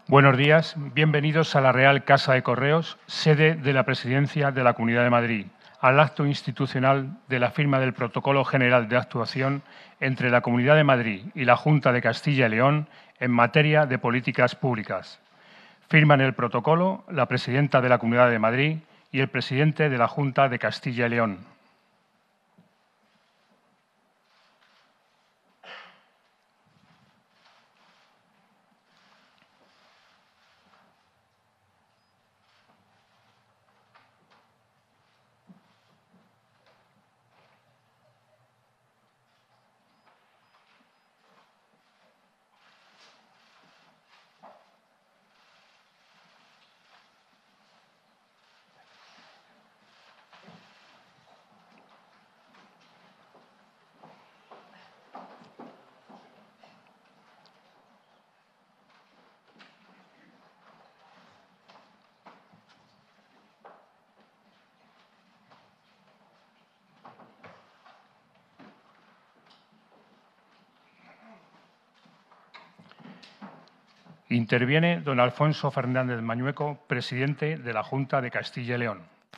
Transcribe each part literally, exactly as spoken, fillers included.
Buenos días, bienvenidos a la Real Casa de Correos, sede de la Presidencia de la Comunidad de Madrid, al acto institucional de la firma del Protocolo General de Actuación entre la Comunidad de Madrid y la Junta de Castilla y León en materia de políticas públicas. Firman el protocolo la Presidenta de la Comunidad de Madrid y el Presidente de la Junta de Castilla y León. Interviene don Alfonso Fernández Mañueco, presidente de la Junta de Castilla y León.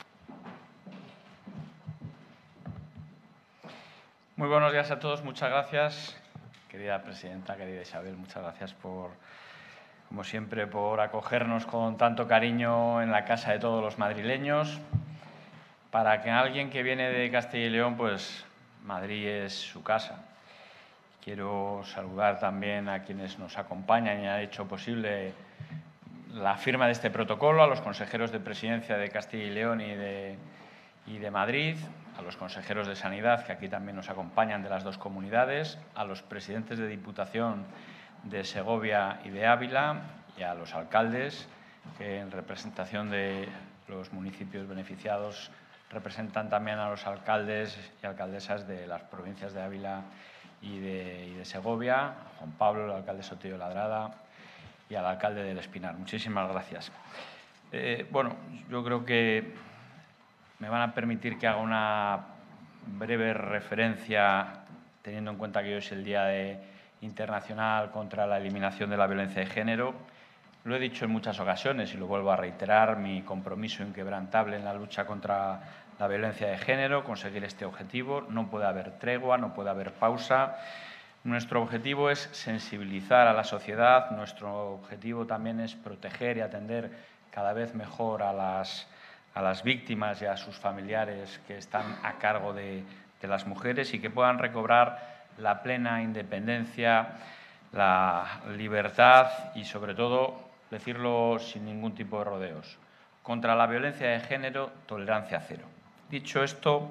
Muy buenos días a todos, muchas gracias. Querida presidenta, querida Isabel, muchas gracias por, como siempre, por acogernos con tanto cariño en la casa de todos los madrileños. Para que alguien que viene de Castilla y León, pues Madrid es su casa. Quiero saludar también a quienes nos acompañan y han hecho posible la firma de este protocolo, a los consejeros de Presidencia de Castilla y León y de, y de Madrid, a los consejeros de Sanidad, que aquí también nos acompañan de las dos comunidades, a los presidentes de Diputación de Segovia y de Ávila y a los alcaldes, que en representación de los municipios beneficiados representan también a los alcaldes y alcaldesas de las provincias de Ávila y de, y de Segovia, a Juan Pablo, el alcalde Sotillo Ladrada y al alcalde del Espinar. Muchísimas gracias. Eh, bueno, yo creo que me van a permitir que haga una breve referencia, teniendo en cuenta que hoy es el Día de, Internacional contra la Eliminación de la Violencia de Género. Lo he dicho en muchas ocasiones y lo vuelvo a reiterar, mi compromiso inquebrantable en la lucha contra la violencia de género, conseguir este objetivo. No puede haber tregua, no puede haber pausa. Nuestro objetivo es sensibilizar a la sociedad, nuestro objetivo también es proteger y atender cada vez mejor a las, a las víctimas y a sus familiares que están a cargo de, de las mujeres y que puedan recobrar la plena independencia, la libertad y, sobre todo, decirlo sin ningún tipo de rodeos, contra la violencia de género, tolerancia cero. Dicho esto,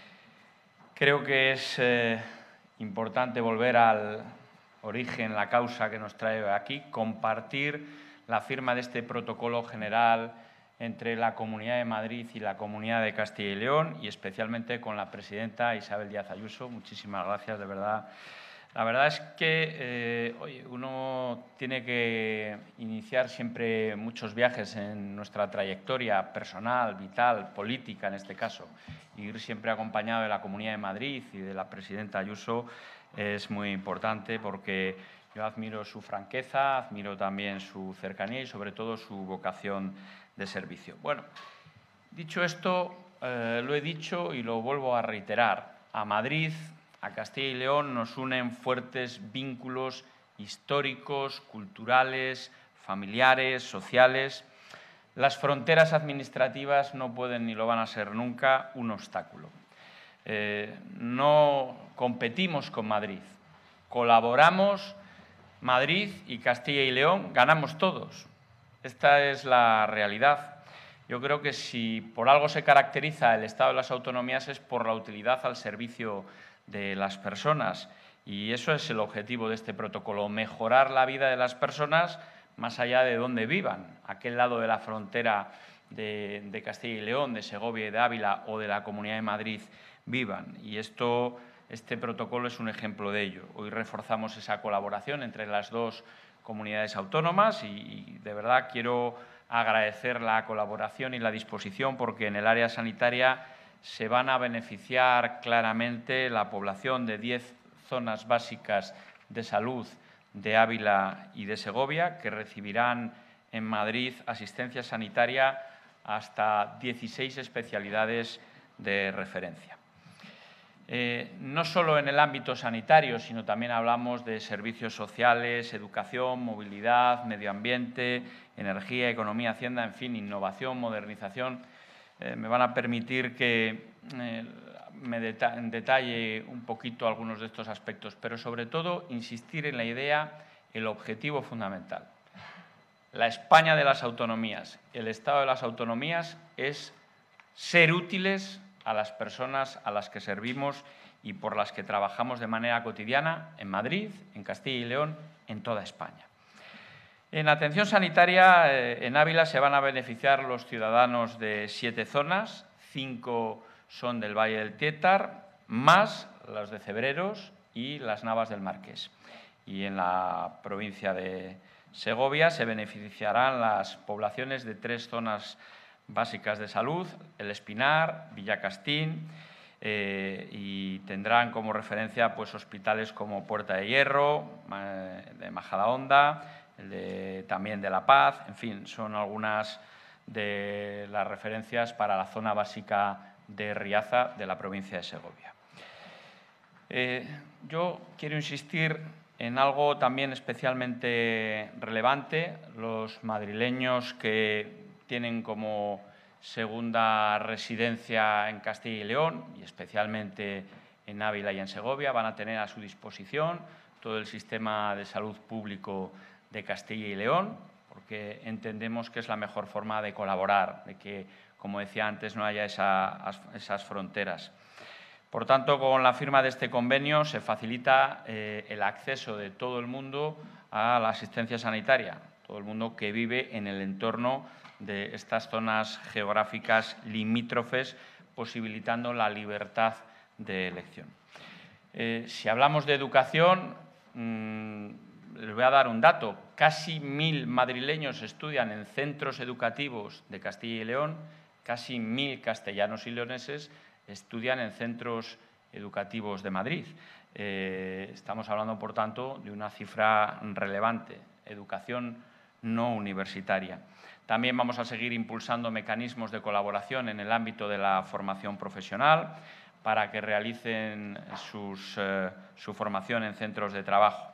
creo que es eh, importante volver al origen, la causa que nos trae aquí, compartir la firma de este protocolo general entre la Comunidad de Madrid y la Comunidad de Castilla y León y especialmente con la presidenta Isabel Díaz Ayuso. Muchísimas gracias, de verdad. La verdad es que eh, oye, uno tiene que iniciar siempre muchos viajes en nuestra trayectoria personal, vital, política en este caso. Y ir siempre acompañado de la Comunidad de Madrid y de la presidenta Ayuso es muy importante porque yo admiro su franqueza, admiro también su cercanía y sobre todo su vocación de servicio. Bueno, dicho esto, eh, lo he dicho y lo vuelvo a reiterar. A Madrid, a Castilla y León nos unen fuertes vínculos históricos, culturales, familiares, sociales. Las fronteras administrativas no pueden ni lo van a ser nunca un obstáculo. Eh, no competimos con Madrid, colaboramos. Madrid y Castilla y León ganamos todos. Esta es la realidad. Yo creo que si por algo se caracteriza el Estado de las autonomías es por la utilidad al servicio de las personas. Y eso es el objetivo de este protocolo, mejorar la vida de las personas más allá de donde vivan, aquel lado de la frontera de, de Castilla y León, de Segovia y de Ávila o de la Comunidad de Madrid vivan. Y esto, este protocolo es un ejemplo de ello. Hoy reforzamos esa colaboración entre las dos comunidades autónomas y, y de verdad quiero agradecer la colaboración y la disposición porque en el área sanitaria se van a beneficiar claramente la población de diez zonas básicas de salud de Ávila y de Segovia, que recibirán en Madrid asistencia sanitaria hasta dieciséis especialidades de referencia. Eh, no solo en el ámbito sanitario, sino también hablamos de servicios sociales, educación, movilidad, medio ambiente, energía, economía, hacienda, en fin, innovación, modernización. Eh, me van a permitir que eh, me deta- detalle un poquito algunos de estos aspectos, pero sobre todo insistir en la idea, el objetivo fundamental. La España de las autonomías, el Estado de las autonomías es ser útiles a las personas a las que servimos y por las que trabajamos de manera cotidiana en Madrid, en Castilla y León, en toda España. En atención sanitaria, eh, en Ávila se van a beneficiar los ciudadanos de siete zonas, cinco son del Valle del Tétar, más los de Cebreros y las Navas del Marqués. Y en la provincia de Segovia se beneficiarán las poblaciones de tres zonas básicas de salud, El Espinar, Villacastín, eh, y tendrán como referencia pues, hospitales como Puerta de Hierro, eh, de Majadahonda, el de, también de La Paz, en fin, son algunas de las referencias para la zona básica de Riaza de la provincia de Segovia. Eh, yo quiero insistir en algo también especialmente relevante. Los madrileños que tienen como segunda residencia en Castilla y León, y especialmente en Ávila y en Segovia, van a tener a su disposición todo el sistema de salud público de Castilla y León, porque entendemos que es la mejor forma de colaborar, de que, como decía antes, no haya esa, esas fronteras. Por tanto, con la firma de este convenio se facilita eh, el acceso de todo el mundo a la asistencia sanitaria, todo el mundo que vive en el entorno de estas zonas geográficas limítrofes, posibilitando la libertad de elección. Eh, si hablamos de educación, mmm, les voy a dar un dato. Casi mil madrileños estudian en centros educativos de Castilla y León, casi mil castellanos y leoneses estudian en centros educativos de Madrid. Eh, estamos hablando, por tanto, de una cifra relevante, educación no universitaria. También vamos a seguir impulsando mecanismos de colaboración en el ámbito de la formación profesional para que realicen sus, eh, su formación en centros de trabajo.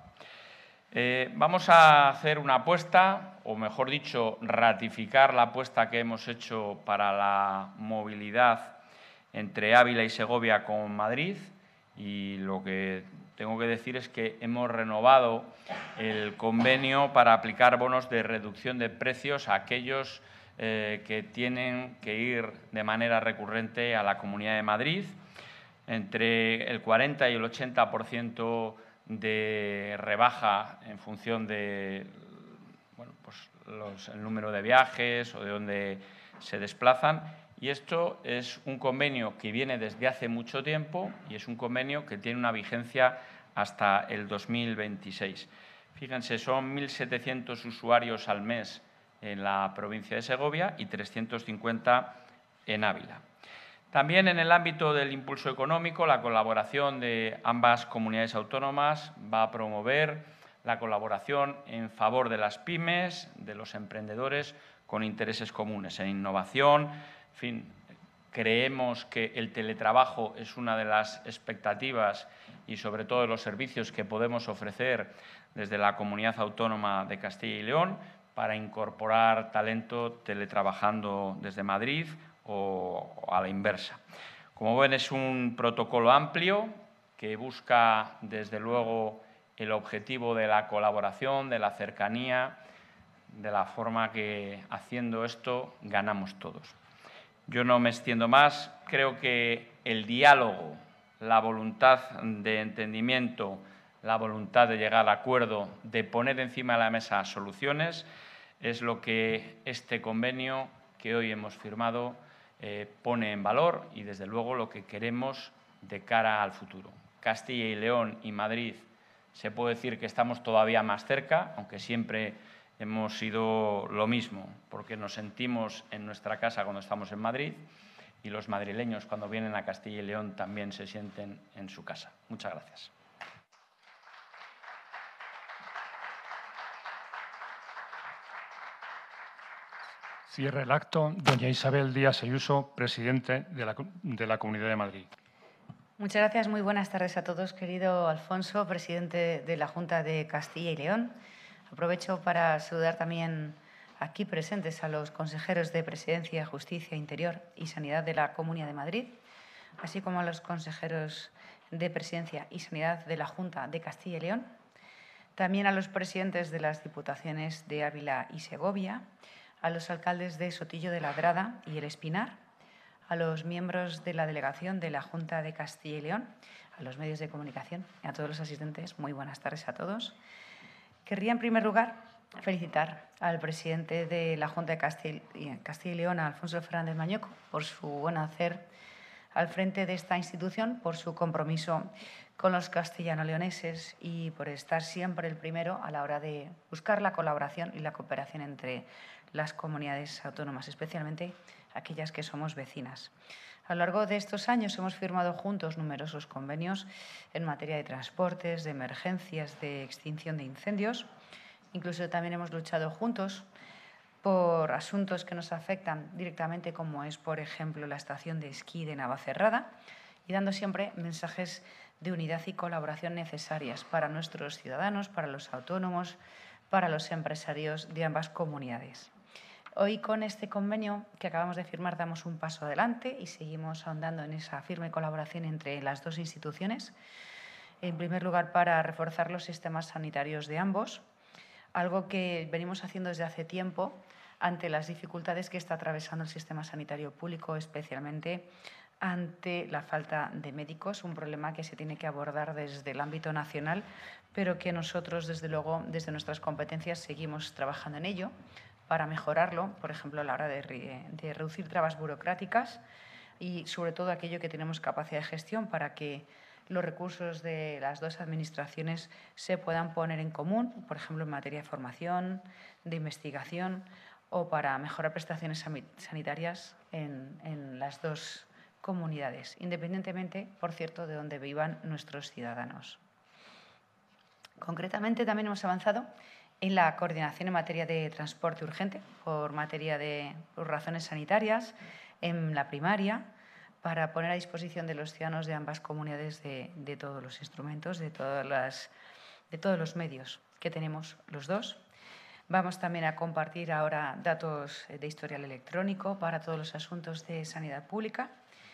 Eh, vamos a hacer una apuesta, o mejor dicho, ratificar la apuesta que hemos hecho para la movilidad entre Ávila y Segovia con Madrid, y lo que tengo que decir es que hemos renovado el convenio para aplicar bonos de reducción de precios a aquellos eh, que tienen que ir de manera recurrente a la Comunidad de Madrid. Entre el cuarenta y el ochenta por ciento de rebaja en función de bueno, pues los, el número de viajes o de dónde se desplazan. Y esto es un convenio que viene desde hace mucho tiempo y es un convenio que tiene una vigencia hasta el dos mil veintiséis. Fíjense, son mil setecientos usuarios al mes en la provincia de Segovia y trescientos cincuenta en Ávila. También en el ámbito del impulso económico, la colaboración de ambas comunidades autónomas va a promover la colaboración en favor de las pymes, de los emprendedores con intereses comunes en innovación. En fin, creemos que el teletrabajo es una de las expectativas y, sobre todo, de los servicios que podemos ofrecer desde la Comunidad Autónoma de Castilla y León para incorporar talento teletrabajando desde Madrid o a la inversa. Como ven, es un protocolo amplio que busca, desde luego, el objetivo de la colaboración, de la cercanía, de la forma que, haciendo esto, ganamos todos. Yo no me extiendo más. Creo que el diálogo, la voluntad de entendimiento, la voluntad de llegar a acuerdo, de poner encima de la mesa soluciones, es lo que este convenio que hoy hemos firmado eh, pone en valor y, desde luego, lo que queremos de cara al futuro. Castilla y León y Madrid, se puede decir que estamos todavía más cerca, aunque siempre hemos sido lo mismo, porque nos sentimos en nuestra casa cuando estamos en Madrid y los madrileños, cuando vienen a Castilla y León, también se sienten en su casa. Muchas gracias. Cierra el acto doña Isabel Díaz Ayuso, presidente de la, de la Comunidad de Madrid. Muchas gracias. Muy buenas tardes a todos. Querido Alfonso, presidente de la Junta de Castilla y León. Aprovecho para saludar también aquí presentes a los consejeros de Presidencia, Justicia, Interior y Sanidad de la Comunidad de Madrid, así como a los consejeros de Presidencia y Sanidad de la Junta de Castilla y León, también a los presidentes de las Diputaciones de Ávila y Segovia, a los alcaldes de Sotillo de Ladrada y El Espinar, a los miembros de la delegación de la Junta de Castilla y León, a los medios de comunicación y a todos los asistentes. Muy buenas tardes a todos. Querría, en primer lugar, felicitar al presidente de la Junta de Castilla y León, a Alfonso Fernández Mañoco, por su buen hacer al frente de esta institución, por su compromiso con los castellano-leoneses y por estar siempre el primero a la hora de buscar la colaboración y la cooperación entre las comunidades autónomas, especialmente aquellas que somos vecinas. A lo largo de estos años hemos firmado juntos numerosos convenios en materia de transportes, de emergencias, de extinción de incendios. Incluso también hemos luchado juntos por asuntos que nos afectan directamente, como es, por ejemplo, la estación de esquí de Navacerrada, y dando siempre mensajes de unidad y colaboración necesarias para nuestros ciudadanos, para los autónomos, para los empresarios de ambas comunidades. Hoy, con este convenio que acabamos de firmar, damos un paso adelante y seguimos ahondando en esa firme colaboración entre las dos instituciones. En primer lugar, para reforzar los sistemas sanitarios de ambos, algo que venimos haciendo desde hace tiempo ante las dificultades que está atravesando el sistema sanitario público, especialmente ante la falta de médicos, un problema que se tiene que abordar desde el ámbito nacional, pero que nosotros, desde luego, desde nuestras competencias, seguimos trabajando en ello para mejorarlo, por ejemplo, a la hora de, re de reducir trabas burocráticas y, sobre todo, aquello que tenemos capacidad de gestión para que los recursos de las dos administraciones se puedan poner en común, por ejemplo, en materia de formación, de investigación o para mejorar prestaciones sanitarias en, en las dos comunidades, independientemente, por cierto, de donde vivan nuestros ciudadanos. Concretamente, también hemos avanzado en la coordinación en materia de transporte urgente, por materia de por razones sanitarias, en la primaria, para poner a disposición de los ciudadanos de ambas comunidades de, de todos los instrumentos, de, todas las, de todos los medios que tenemos los dos. Vamos también a compartir ahora datos de historial electrónico para todos los asuntos de sanidad pública.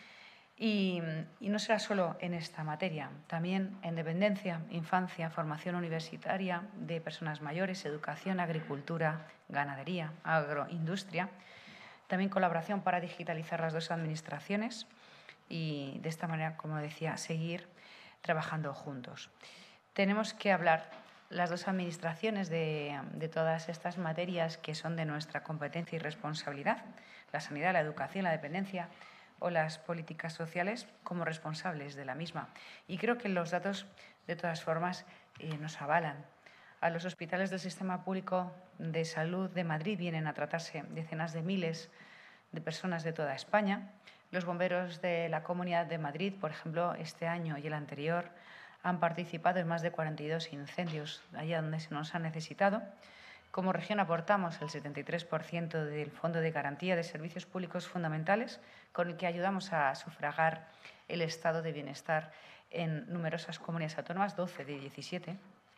Y, y no será solo en esta materia, también en dependencia, infancia, formación universitaria de personas mayores, educación, agricultura, ganadería, agroindustria. También colaboración para digitalizar las dos administraciones y, de esta manera, como decía, seguir trabajando juntos. Tenemos que hablar las dos administraciones de, de todas estas materias que son de nuestra competencia y responsabilidad, la sanidad, la educación, la dependencia o las políticas sociales, como responsables de la misma. Y creo que los datos, de todas formas, eh, nos avalan. A los hospitales del Sistema Público de Salud de Madrid vienen a tratarse decenas de miles de personas de toda España. Los bomberos de la Comunidad de Madrid, por ejemplo, este año y el anterior, han participado en más de cuarenta y dos incendios allá donde se nos ha necesitado. Como región aportamos el setenta y tres por ciento del Fondo de Garantía de Servicios Públicos Fundamentales, con el que ayudamos a sufragar el estado de bienestar en numerosas comunidades autónomas, doce de diecisiete.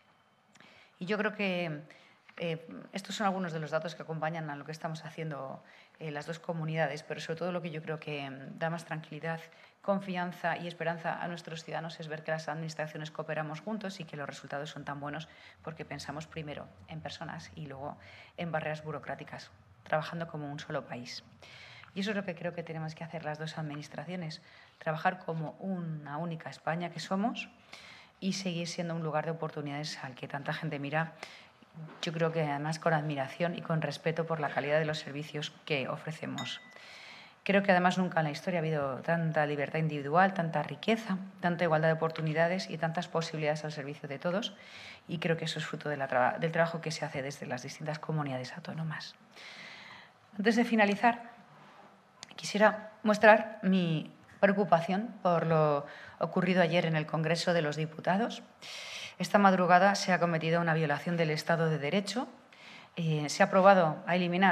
Y yo creo que eh, estos son algunos de los datos que acompañan a lo que estamos haciendo eh, las dos comunidades, pero sobre todo lo que yo creo que da más tranquilidad, confianza y esperanza a nuestros ciudadanos es ver que las administraciones cooperamos juntos y que los resultados son tan buenos porque pensamos primero en personas y luego en barreras burocráticas, trabajando como un solo país. Y eso es lo que creo que tenemos que hacer las dos administraciones, trabajar como una única España que somos y seguir siendo un lugar de oportunidades al que tanta gente mira, yo creo que además con admiración y con respeto por la calidad de los servicios que ofrecemos. Creo que además nunca en la historia ha habido tanta libertad individual, tanta riqueza, tanta igualdad de oportunidades y tantas posibilidades al servicio de todos. Y creo que eso es fruto de la tra- del trabajo que se hace desde las distintas comunidades autónomas. Antes de finalizar, quisiera mostrar mi preocupación por lo ocurrido ayer en el Congreso de los Diputados. Esta madrugada se ha cometido una violación del Estado de Derecho. Eh, se ha aprobado a eliminar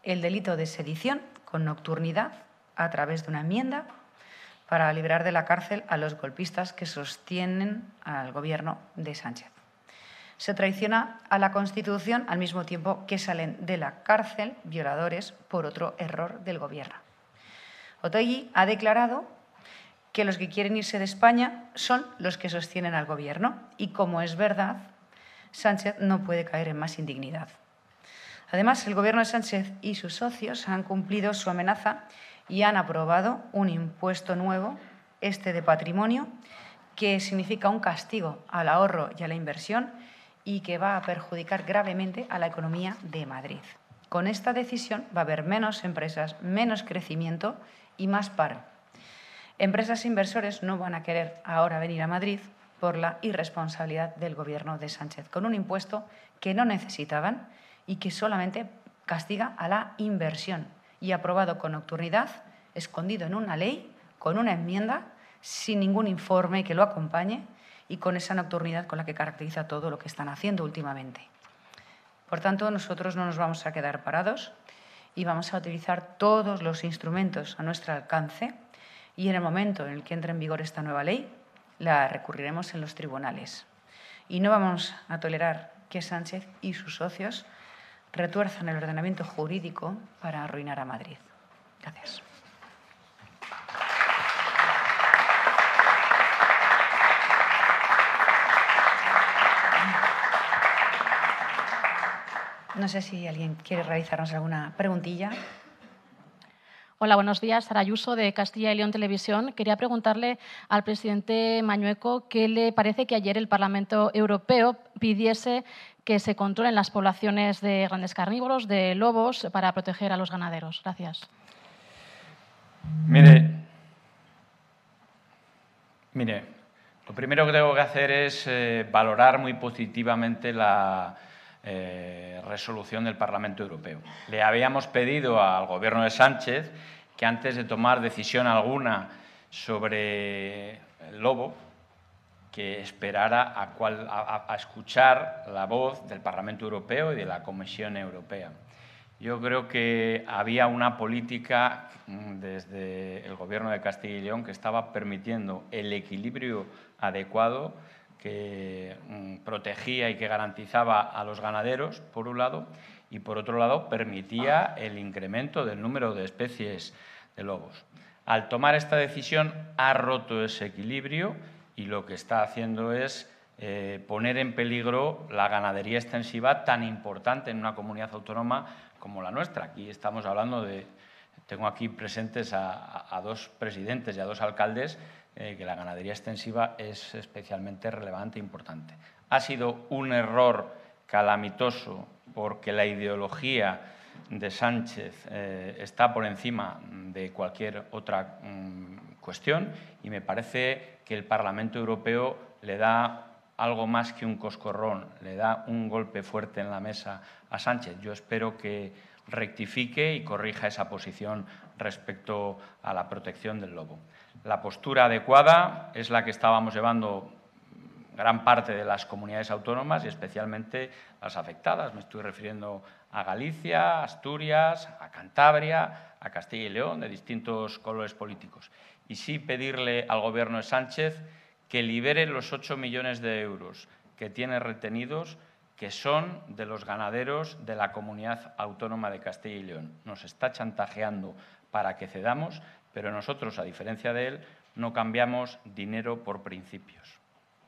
el delito de sedición con nocturnidad a través de una enmienda para liberar de la cárcel a los golpistas que sostienen al Gobierno de Sánchez. Se traiciona a la Constitución al mismo tiempo que salen de la cárcel violadores por otro error del Gobierno. Otegi ha declarado que los que quieren irse de España son los que sostienen al Gobierno y, como es verdad, Sánchez no puede caer en más indignidad. Además, el Gobierno de Sánchez y sus socios han cumplido su amenaza y han aprobado un impuesto nuevo, este de patrimonio, que significa un castigo al ahorro y a la inversión y que va a perjudicar gravemente a la economía de Madrid. Con esta decisión va a haber menos empresas, menos crecimiento y más paro. Empresas e inversores no van a querer ahora venir a Madrid por la irresponsabilidad del Gobierno de Sánchez, con un impuesto que no necesitaban y que solamente castiga a la inversión, y aprobado con nocturnidad, escondido en una ley, con una enmienda, sin ningún informe que lo acompañe y con esa nocturnidad con la que caracteriza todo lo que están haciendo últimamente. Por tanto, nosotros no nos vamos a quedar parados y vamos a utilizar todos los instrumentos a nuestro alcance y en el momento en el que entre en vigor esta nueva ley, la recurriremos en los tribunales. Y no vamos a tolerar que Sánchez y sus socios retuerzan el ordenamiento jurídico para arruinar a Madrid. Gracias. No sé si alguien quiere realizarnos alguna preguntilla. Hola, buenos días. Sara Ayuso, de Castilla y León Televisión. Quería preguntarle al presidente Mañueco qué le parece que ayer el Parlamento Europeo pidiese que se controlen las poblaciones de grandes carnívoros, de lobos, para proteger a los ganaderos. Gracias. Mire, mire, lo primero que tengo que hacer es eh, valorar muy positivamente la eh, resolución del Parlamento Europeo. Le habíamos pedido al Gobierno de Sánchez que antes de tomar decisión alguna sobre el lobo, que esperara a, cual, a, a escuchar la voz del Parlamento Europeo y de la Comisión Europea. Yo creo que había una política desde el Gobierno de Castilla y León que estaba permitiendo el equilibrio adecuado que mm, protegía y que garantizaba a los ganaderos, por un lado, y por otro lado permitía el incremento del número de especies de lobos. Al tomar esta decisión ha roto ese equilibrio y lo que está haciendo es eh, poner en peligro la ganadería extensiva tan importante en una comunidad autónoma como la nuestra. Aquí estamos hablando de, tengo aquí presentes a, a, a dos presidentes y a dos alcaldes, eh, que la ganadería extensiva es especialmente relevante e importante. Ha sido un error calamitoso porque la ideología de Sánchez eh, está por encima de cualquier otra um, cuestión y me parece que el Parlamento Europeo le da algo más que un coscorrón, le da un golpe fuerte en la mesa a Sánchez. Yo espero que rectifique y corrija esa posición respecto a la protección del lobo. La postura adecuada es la que estábamos llevando gran parte de las comunidades autónomas y especialmente las afectadas. Me estoy refiriendo a Galicia, a Asturias, a Cantabria, a Castilla y León, de distintos colores políticos. Y sí pedirle al Gobierno de Sánchez que libere los ocho millones de euros que tiene retenidos, que son de los ganaderos de la Comunidad Autónoma de Castilla y León. Nos está chantajeando para que cedamos, pero nosotros, a diferencia de él, no cambiamos dinero por principios.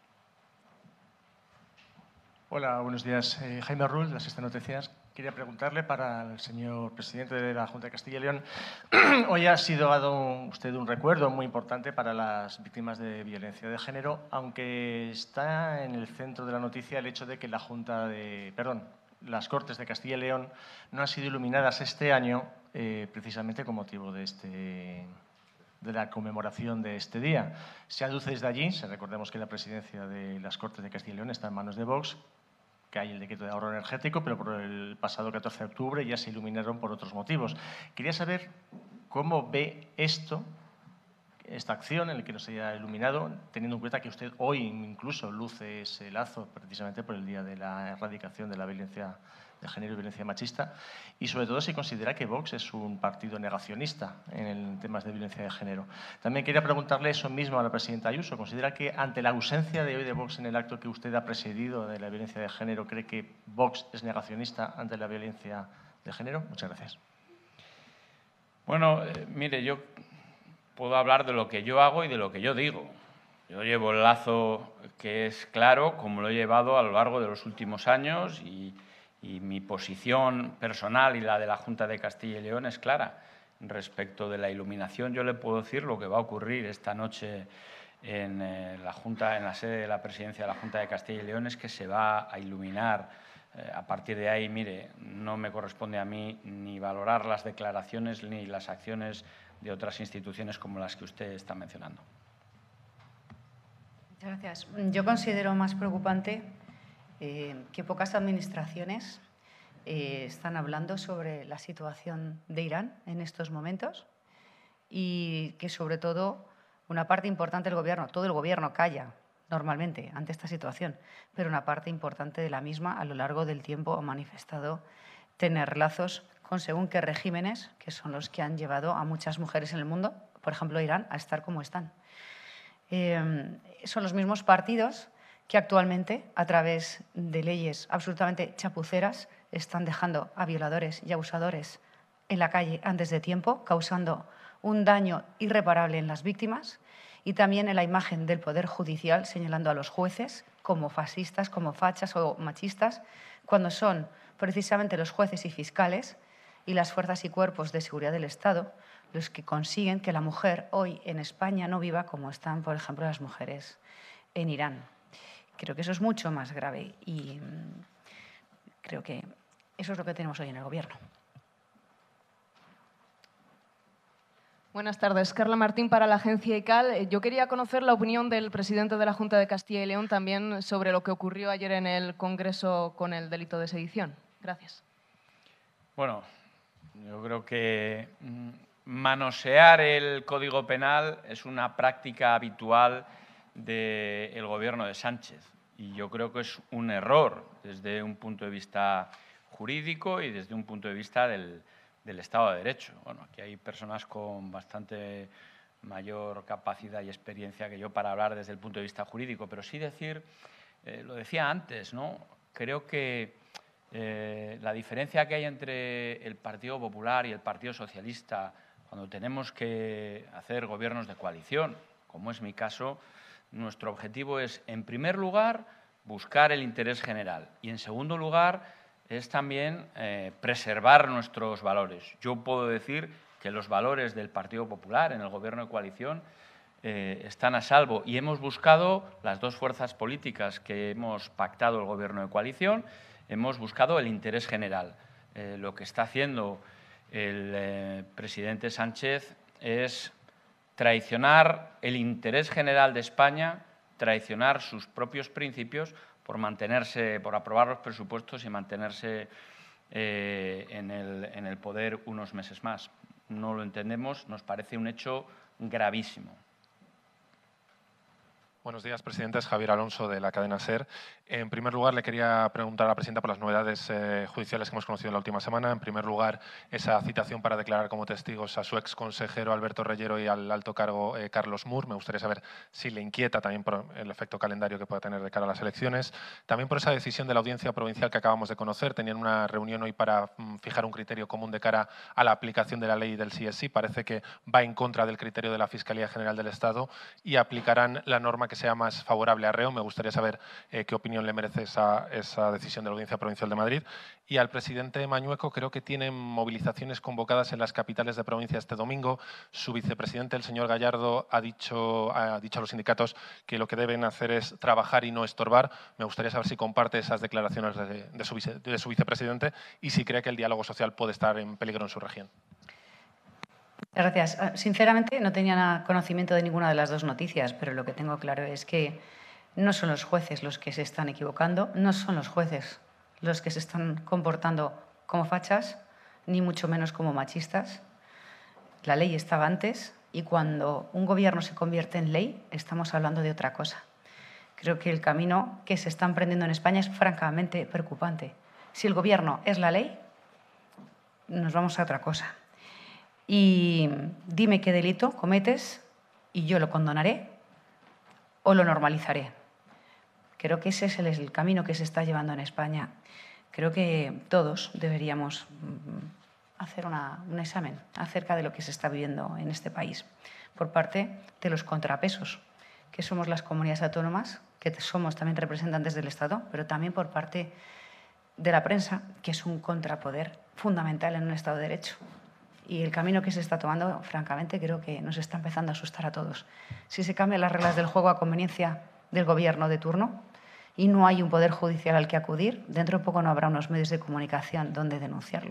Hola, buenos días. Eh, Jaime Rull, de las Sexta Noticias. Quería preguntarle para el señor presidente de la Junta de Castilla y León. Hoy ha sido dado usted un recuerdo muy importante para las víctimas de violencia de género, aunque está en el centro de la noticia el hecho de que la Junta de, perdón, las Cortes de Castilla y León no han sido iluminadas este año eh, precisamente con motivo de este de la conmemoración de este día. Se aduce desde allí, se recordemos que la presidencia de las Cortes de Castilla y León está en manos de Vox, que hay el decreto de ahorro energético, pero por el pasado catorce de octubre ya se iluminaron por otros motivos. Quería saber cómo ve esto, esta acción en la que no se haya iluminado, teniendo en cuenta que usted hoy incluso luce ese lazo precisamente por el Día de la Erradicación de la Violencia de género y violencia machista, y sobre todo si considera que Vox es un partido negacionista en temas de violencia de género. También quería preguntarle eso mismo a la presidenta Ayuso. ¿Considera que ante la ausencia de hoy de Vox en el acto que usted ha presidido de la violencia de género, cree que Vox es negacionista ante la violencia de género? Muchas gracias. Bueno, eh, mire, yo puedo hablar de lo que yo hago y de lo que yo digo. Yo llevo el lazo que es claro, como lo he llevado a lo largo de los últimos años, y, y mi posición personal y la de la Junta de Castilla y León es clara. Respecto de la iluminación, yo le puedo decir lo que va a ocurrir esta noche en, eh, la, Junta, en la sede de la Presidencia de la Junta de Castilla y León, es que se va a iluminar. Eh, a partir de ahí, mire, no me corresponde a mí ni valorar las declaraciones ni las acciones de otras instituciones como las que usted está mencionando. Muchas gracias. Yo considero más preocupante eh, que pocas administraciones eh, están hablando sobre la situación de Irán en estos momentos y que, sobre todo, una parte importante del Gobierno, todo el Gobierno calla normalmente ante esta situación, pero una parte importante de la misma a lo largo del tiempo ha manifestado tener lazos con según qué regímenes, que son los que han llevado a muchas mujeres en el mundo, por ejemplo Irán, a estar como están. Eh, son los mismos partidos que actualmente, a través de leyes absolutamente chapuceras, están dejando a violadores y abusadores en la calle antes de tiempo, causando un daño irreparable en las víctimas, y también en la imagen del Poder Judicial, señalando a los jueces como fascistas, como fachas o machistas, cuando son precisamente los jueces y fiscales y las fuerzas y cuerpos de seguridad del Estado los que consiguen que la mujer hoy en España no viva como están, por ejemplo, las mujeres en Irán. Creo que eso es mucho más grave y creo que eso es lo que tenemos hoy en el Gobierno. Buenas tardes. Carla Martín para la agencia I C A L. Yo quería conocer la opinión del presidente de la Junta de Castilla y León también sobre lo que ocurrió ayer en el Congreso con el delito de sedición. Gracias. Bueno, yo creo que manosear el Código Penal es una práctica habitual del Gobierno de Sánchez y yo creo que es un error desde un punto de vista jurídico y desde un punto de vista del del Estado de Derecho. Bueno, aquí hay personas con bastante mayor capacidad y experiencia que yo para hablar desde el punto de vista jurídico, pero sí decir, eh, lo decía antes, ¿no? Creo que eh, la diferencia que hay entre el Partido Popular y el Partido Socialista cuando tenemos que hacer gobiernos de coalición, como es mi caso, nuestro objetivo es, en primer lugar, buscar el interés general y, en segundo lugar, es también eh, preservar nuestros valores. Yo puedo decir que los valores del Partido Popular en el Gobierno de coalición eh, están a salvo y hemos buscado, las dos fuerzas políticas que hemos pactado el Gobierno de coalición, hemos buscado el interés general. Eh, lo que está haciendo el eh, presidente Sánchez es traicionar el interés general de España, traicionar sus propios principios por mantenerse, por aprobar los presupuestos y mantenerse eh, en, el, en el poder unos meses más. No lo entendemos, nos parece un hecho gravísimo. Buenos días, presidentes. Javier Alonso, de la cadena SER. En primer lugar, le quería preguntar a la presidenta por las novedades eh, judiciales que hemos conocido en la última semana. En primer lugar, esa citación para declarar como testigos a su ex consejero Alberto Reyero y al alto cargo eh, Carlos Moore. Me gustaría saber si le inquieta también por el efecto calendario que pueda tener de cara a las elecciones. También por esa decisión de la Audiencia Provincial que acabamos de conocer. Tenían una reunión hoy para mm, fijar un criterio común de cara a la aplicación de la ley del sí es sí. Parece que va en contra del criterio de la Fiscalía General del Estado y aplicarán la norma que sea más favorable a reo. Me gustaría saber eh, qué opinión le merece esa, esa decisión de la Audiencia Provincial de Madrid. Y al presidente Mañueco, creo que tienen movilizaciones convocadas en las capitales de provincia este domingo. Su vicepresidente, el señor Gallardo, ha dicho, ha dicho a los sindicatos que lo que deben hacer es trabajar y no estorbar. Me gustaría saber si comparte esas declaraciones de, de, su, vice, de su vicepresidente y si cree que el diálogo social puede estar en peligro en su región. Gracias. Sinceramente, no tenía conocimiento de ninguna de las dos noticias, pero lo que tengo claro es que no son los jueces los que se están equivocando, no son los jueces los que se están comportando como fachas, ni mucho menos como machistas. La ley estaba antes y cuando un gobierno se convierte en ley, estamos hablando de otra cosa. Creo que el camino que se está emprendiendo en España es francamente preocupante. Si el Gobierno es la ley, nos vamos a otra cosa. Y dime qué delito cometes y yo lo condonaré o lo normalizaré. Creo que ese es el, el camino que se está llevando en España. Creo que todos deberíamos hacer una, un examen acerca de lo que se está viviendo en este país por parte de los contrapesos, que somos las comunidades autónomas, que somos también representantes del Estado, pero también por parte de la prensa, que es un contrapoder fundamental en un Estado de Derecho. Y el camino que se está tomando, francamente, creo que nos está empezando a asustar a todos. Si se cambian las reglas del juego a conveniencia del Gobierno de turno y no hay un poder judicial al que acudir, dentro de poco no habrá unos medios de comunicación donde denunciarlo.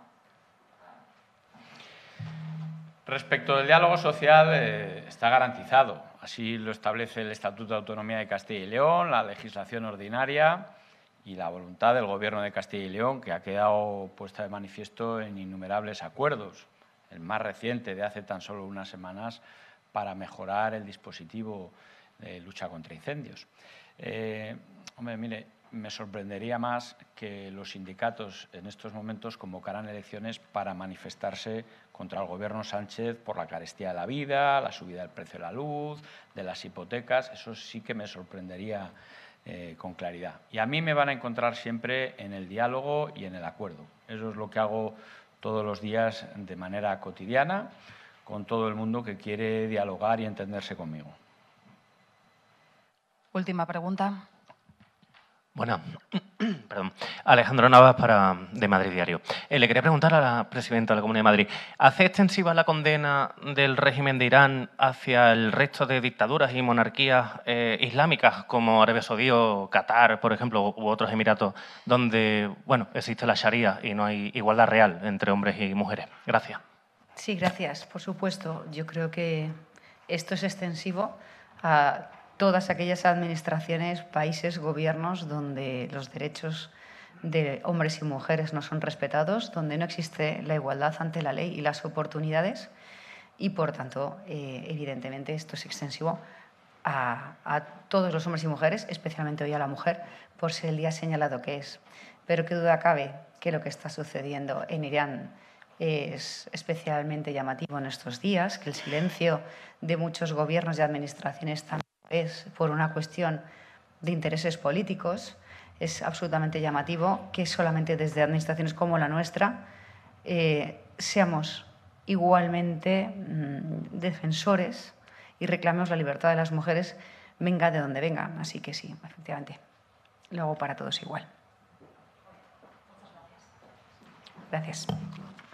Respecto del diálogo social, eh, está garantizado. Así lo establece el Estatuto de Autonomía de Castilla y León, la legislación ordinaria y la voluntad del Gobierno de Castilla y León, que ha quedado puesta de manifiesto en innumerables acuerdos, el más reciente de hace tan solo unas semanas, para mejorar el dispositivo de lucha contra incendios. Eh, hombre, mire, me sorprendería más que los sindicatos en estos momentos convocaran elecciones para manifestarse contra el Gobierno Sánchez por la carestía de la vida, la subida del precio de la luz, de las hipotecas. Eso sí que me sorprendería eh, con claridad. Y a mí me van a encontrar siempre en el diálogo y en el acuerdo. Eso es lo que hago todos los días de manera cotidiana con todo el mundo que quiere dialogar y entenderse conmigo. Última pregunta. Bueno, perdón. Alejandro Navas para, de Madrid Diario. Eh, le quería preguntar a la presidenta de la Comunidad de Madrid, ¿hace extensiva la condena del régimen de Irán hacia el resto de dictaduras y monarquías eh, islámicas como Arabia Saudí o Qatar, por ejemplo, u otros emiratos, donde bueno, existe la Sharia y no hay igualdad real entre hombres y mujeres? Gracias. Sí, gracias. Por supuesto, yo creo que esto es extensivo a todas aquellas administraciones, países, gobiernos donde los derechos de hombres y mujeres no son respetados, donde no existe la igualdad ante la ley y las oportunidades y, por tanto, eh, evidentemente esto es extensivo a, a todos los hombres y mujeres, especialmente hoy a la mujer, por ser el día señalado que es. Pero qué duda cabe que lo que está sucediendo en Irán es especialmente llamativo en estos días, que el silencio de muchos gobiernos y administraciones también es por una cuestión de intereses políticos. Es absolutamente llamativo que solamente desde administraciones como la nuestra eh, seamos igualmente mmm, defensores y reclamemos la libertad de las mujeres, venga de donde venga. Así que sí, efectivamente, lo hago para todos igual. Gracias.